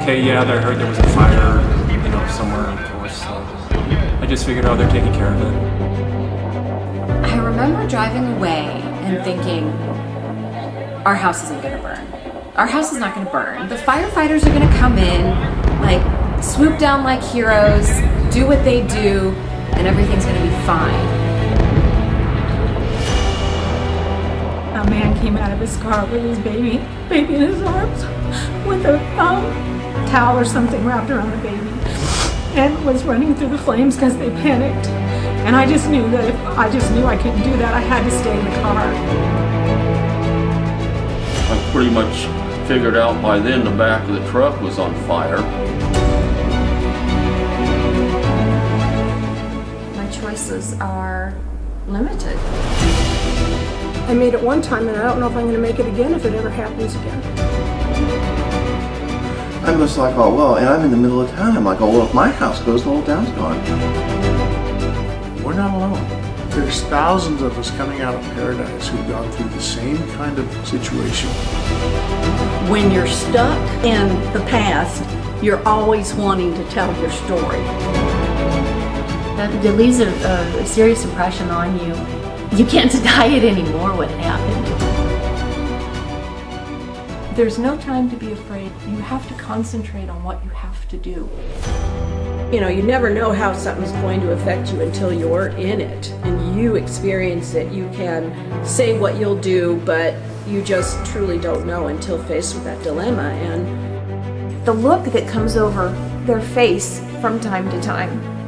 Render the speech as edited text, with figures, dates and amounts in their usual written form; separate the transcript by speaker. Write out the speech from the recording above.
Speaker 1: okay, yeah, I heard there was a fire, somewhere, of course, so I just figured, oh, they're taking care of it.
Speaker 2: I remember driving away and thinking, our house isn't gonna burn. Our house is not gonna burn. The firefighters are gonna come in, like, swoop down like heroes, do what they do, and everything's gonna be fine.
Speaker 3: A man came out of his car with his baby in his arms, with a towel or something wrapped around the baby, and was running through the flames because they panicked. And I just knew that if I couldn't do that, I had to stay in the car.
Speaker 4: I pretty much figured out by then the back of the truck was on fire.
Speaker 2: My choices are limited.
Speaker 3: I made it one time, and I don't know if I'm going to make it again if it ever happens again.
Speaker 5: I'm just like, oh, well, and I'm in the middle of town. I'm like, oh, well, if my house goes, the whole town's gone.
Speaker 6: We're not alone. There's thousands of us coming out of Paradise who've gone through the same kind of situation.
Speaker 7: When you're stuck in the past, you're always wanting to tell your story.
Speaker 8: That leaves a serious impression on you. You can't deny it anymore, what happened.
Speaker 9: There's no time to be afraid. You have to concentrate on what you have to do.
Speaker 10: You never know how something's going to affect you until you're in it and you experience it. You can say what you'll do, but you just truly don't know until faced with that dilemma. And
Speaker 2: The look that comes over their face from time to time